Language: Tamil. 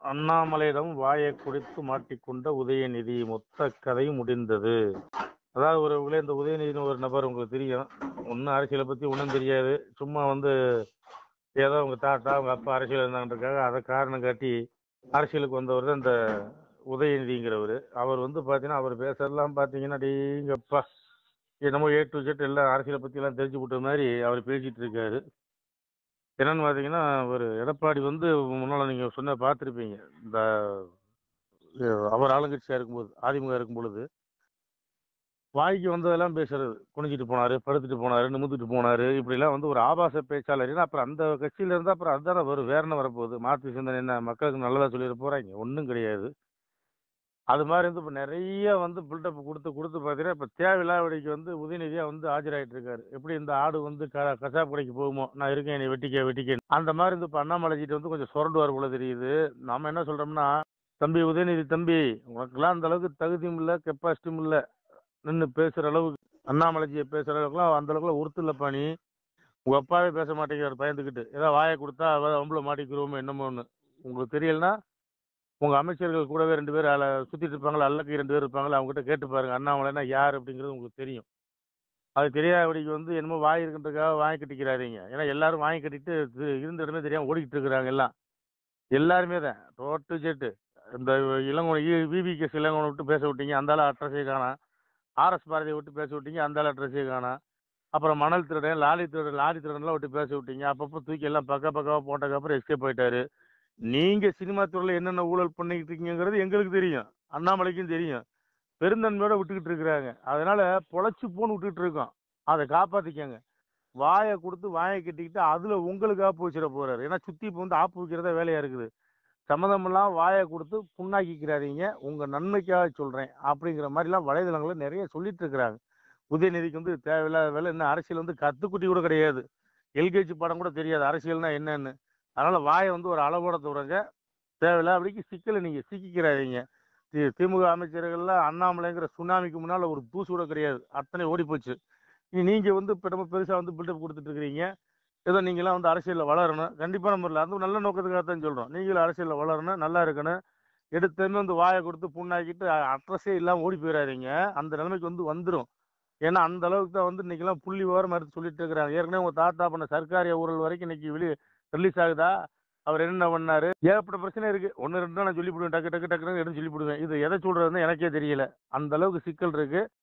அண்ணாமலையிடம் வாயைக் குடித்து மாட்டிக்கொண்ட உதயநிதி மொத்த கதை முடிந்தது. அதாவது ஒரு இந்த உதயநிதினு ஒரு நபர் உங்களுக்கு தெரியும். ஒன்றும் அரசியலை பற்றி ஒன்றும் தெரியாது. சும்மா ஏதோ உங்க தாத்தா அவங்க அப்பா அரசியல் இருந்தாங்கன்றக்காக அதை காரணம் காட்டி அரசியலுக்கு வந்தவர் தான் இந்த உதயநிதிங்கிறவர். அவர் பார்த்தீங்கன்னா அவர் பேசுறதெல்லாம் பார்த்தீங்கன்னா டீங்கப்பா என்னமோ A to Z எல்லாம் அரசியலை பற்றி எல்லாம் தெரிஞ்சு விட்ட மாதிரி அவர் பேசிட்டு இருக்காரு. என்னன்னு பார்த்தீங்கன்னா ஒரு எடப்பாடி முன்னால் நீங்கள் சொன்ன பார்த்துருப்பீங்க. இந்த அவர் ஆளுங்கட்சியாக இருக்கும்போது அதிமுக இருக்கும் பொழுது வாய்க்கு வந்ததெல்லாம் பேசுறது. குனிஞ்சிட்டு போனாரு, படுத்துட்டு போனாரு, நிமிந்துட்டு போனாரு, இப்படிலாம் ஒரு ஆபாச பேச்சாளர். ஏன்னா அப்புறம் அந்த கட்சியில இருந்தா அப்புறம் அதுதானே வரும், வேற என்ன வரப்போகுது? மாற்று சிந்தனை என்ன மக்களுக்கு நல்லதா சொல்லிட போறாங்க? ஒன்றும் கிடையாது. அது மாதிரி இப்போ நிறைய பில்டப் கொடுத்து கொடுத்து பார்த்தீங்கன்னா இப்போ தேவையில்லாதபடிக்கு உதயநிதியா ஆஜராயிட்டு இருக்காரு. எப்படி இந்த ஆடு கசாப்பு கடைக்கு போகுமோ, நான் இருக்கேன் நீ வெட்டிக்க அந்த மாதிரி இப்போ அண்ணாமலைஜிட்டு கொஞ்சம் சுரண்டுவார் போல தெரியுது. நாம என்ன சொல்றோம்னா, தம்பி உதயநிதி தம்பி, உனக்குலாம் அந்த அளவுக்கு தகுதியும் இல்லை, கெப்பாசிட்டியும் இல்லை நின்று பேசுற அளவுக்கு. அண்ணாமலைஜியை பேசுற அளவுக்குலாம் அந்த அளவுக்குலாம் உறுத்து இல்லப்பா. நீ உங்க அப்பாவே பேச மாட்டேங்கிறார் பயந்துக்கிட்டு. ஏதோ வாயை கொடுத்தா அவங்கள மாட்டிக்கிறோமோ என்னமோன்னு. உங்களுக்கு தெரியலன்னா உங்க அமைச்சர்கள் கூடவே 2 பேர் சுத்திட்டு இருப்பாங்களா, அல்லக்கு 2 பேர் இருப்பாங்களா, அவங்க கிட்ட கேட்டு பாருங்க அண்ணாமலைன்னா யார் அப்படிங்கிறது உங்களுக்கு தெரியும். அது தெரியாதபடிக்கு என்னமோ வாய் இருக்குன்றதுக்காக வாங்கி கட்டிக்கிறாதீங்க. ஏன்னா எல்லாரும் வாங்கி கட்டிட்டு இருந்த இடமே தெரியாம ஓடிக்கிட்டு இருக்கிறாங்க எல்லாம். எல்லாருமே தான் ரோட்டு ஜெட்டு. இந்த இளங்கோன் VVKS இளங்கோனை விட்டு பேச விட்டீங்க, அந்த ஆள் அட்ரஸே காணோம். RS பாரதியை விட்டு பேச விட்டீங்க, அந்த ஆள் அட்ரஸே காணோம். அப்புறம் மணல் திருடன், லாரி திருடன்லாம் விட்டு பேச விட்டீங்க. அப்பப்போ தூக்கி எல்லாம் பக்காவா போட்டதுக்கப்புறம் எஸ்கேப் ஆயிட்டாரு. நீங்க சினிமா துறையில என்னென்ன ஊழல் பண்ணிக்கிட்டு இருக்கீங்கிறது எங்களுக்கு தெரியும், அண்ணாமலைக்கும் தெரியும். பெருந்தன்மையோட விட்டுக்கிட்டு இருக்கிறாங்க. அதனால பொழைச்சு போன்னு விட்டுக்கிட்டு இருக்கோம். அதை காப்பாத்திக்கங்க. வாயை கொடுத்து வாயை கட்டிக்கிட்டு அதுல உங்களுக்கு ஆப்பு வச்சிட போறாரு. ஏன்னா சுத்தி இப்போ ஆப்பு வைக்கிறதா வேலையா இருக்குது. சம்மந்தமெல்லாம் வாயை கொடுத்து புண்ணாக்கிக்கிறாதீங்க, உங்க நன்மைக்காக சொல்றேன் அப்படிங்கிற மாதிரிலாம் வலைதளங்களில் நிறைய சொல்லிட்டு இருக்கிறாங்க. உதயநிதிக்கு தேவையில்லாத வேலை. இன்னும் அரசியல் கத்துக்குட்டி கூட கிடையாது. LKG படம் கூட தெரியாது அரசியல்னா என்னன்னு. அதனால வாயை ஒரு அளவோட தவிரங்க. தேவையில்லாதபடிக்கு சிக்கலை நீங்க சிக்கிக்கிறாதீங்க. திமுக அமைச்சர்கள்லாம் அண்ணாமலைங்கிற சுனாமிக்கு முன்னால ஒரு தூசு கூட கிடையாது, அத்தனை ஓடி போச்சு. நீங்க இப்ப நம்ம பெருசா பில்டப் கொடுத்துட்டு இருக்கிறீங்க. ஏதோ நீங்களாம் அரசியலில் வளரணும். கண்டிப்பான முறையில் அது நல்ல நோக்கத்துக்காக தான் சொல்றோம். நீங்களும் அரசியலில் வளரணும், நல்லா இருக்கணும். எடுத்தமே வாயை கொடுத்து புண்ணாக்கிட்டு அட்ரஸே இல்லாமல் ஓடி போயிடாதீங்க. அந்த நிலைமைக்கு வந்துடும். ஏன்னா அந்த அளவுக்கு தான் இன்னைக்கெல்லாம் புள்ளி விவரம் எடுத்து சொல்லிட்டு இருக்கிறாங்க. ஏற்கனவே உங்க தாத்தா பண்ண சர்க்காரிய ஊழல் வரைக்கும் இன்னைக்கு ரிலீஸ் ஆகுதா? அவர் என்னென்ன பண்ணாரு? ஏகப்பட்ட பிரச்சனை இருக்கு. 1 2 நான் சொல்லிவிடுவேன், டக்கு டக்கு டக்குன்னு எடுத்து சொல்லிவிடுவேன். இது எதை சொல்றதுன்னு எனக்கே தெரியல. அந்த அளவுக்கு சிக்கல் இருக்கு.